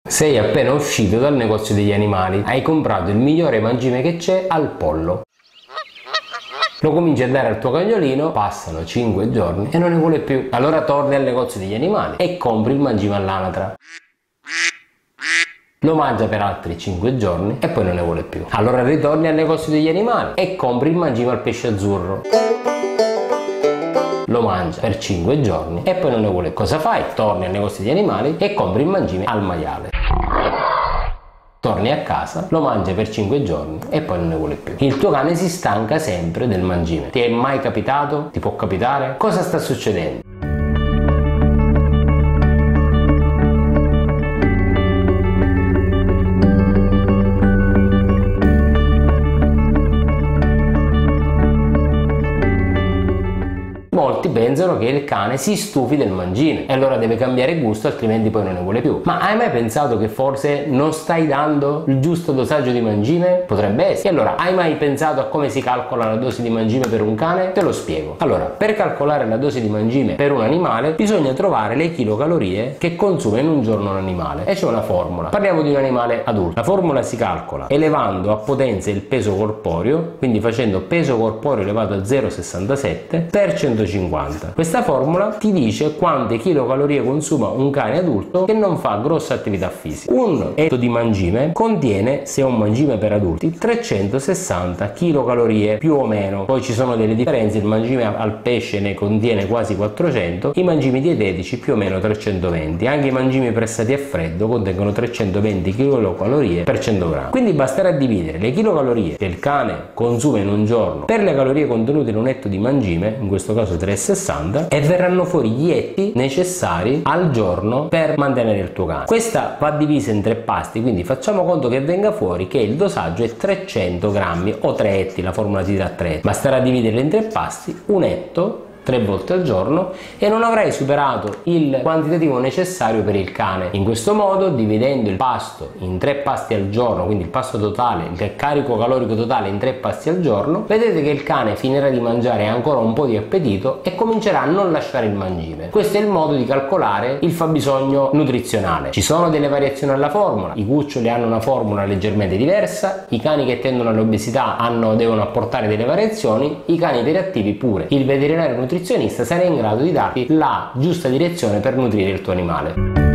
Sei appena uscito dal negozio degli animali, hai comprato il migliore mangime che c'è al pollo. Lo cominci a dare al tuo cagnolino, passano 5 giorni e non ne vuole più. Allora torni al negozio degli animali e compri il mangime all'anatra. Lo mangia per altri 5 giorni e poi non ne vuole più. Allora ritorni al negozio degli animali e compri il mangime al pesce azzurro. Lo mangia per 5 giorni e poi non ne vuole più. Cosa fai? Torni al negozio degli animali e compri il mangime al maiale. Torni a casa, lo mangia per 5 giorni e poi non ne vuole più. Il tuo cane si stanca sempre del mangime. Ti è mai capitato? Ti può capitare? Cosa sta succedendo? Molti pensano che il cane si stufi del mangime e allora deve cambiare gusto, altrimenti poi non ne vuole più. Ma hai mai pensato che forse non stai dando il giusto dosaggio di mangime? Potrebbe essere. E allora, hai mai pensato a come si calcola la dose di mangime per un cane? Te lo spiego. Allora, per calcolare la dose di mangime per un animale bisogna trovare le chilocalorie che consuma in un giorno un animale e c'è una formula. Parliamo di un animale adulto. La formula si calcola elevando a potenza il peso corporeo, quindi facendo peso corporeo elevato a 0,67 per 150. Questa formula ti dice quante chilocalorie consuma un cane adulto che non fa grossa attività fisica. Un etto di mangime contiene, se è un mangime per adulti, 360 chilocalorie più o meno. Poi ci sono delle differenze, il mangime al pesce ne contiene quasi 400, i mangimi dietetici più o meno 320, anche i mangimi pressati a freddo contengono 320 kcal per 100 grammi. Quindi basterà dividere le chilocalorie che il cane consuma in un giorno per le calorie contenute in un etto di mangime, in questo caso 360, e verranno fuori gli etti necessari al giorno per mantenere il tuo cane. Questa va divisa in 3 pasti, quindi facciamo conto che venga fuori che il dosaggio è 300 grammi o 3 etti, la formula ti dà 3 etti. Basterà dividerli in 3 pasti, un etto 3 volte al giorno e non avrai superato il quantitativo necessario per il cane. In questo modo, dividendo il pasto in 3 pasti al giorno, quindi il pasto totale, il carico calorico totale in 3 pasti al giorno, vedete che il cane finirà di mangiare ancora un po' di appetito e comincerà a non lasciare il mangime. Questo è il modo di calcolare il fabbisogno nutrizionale. Ci sono delle variazioni alla formula, i cuccioli hanno una formula leggermente diversa, i cani che tendono all'obesità devono apportare delle variazioni, i cani iperattivi pure. Il veterinario nutrizionista sarà in grado di darti la giusta direzione per nutrire il tuo animale.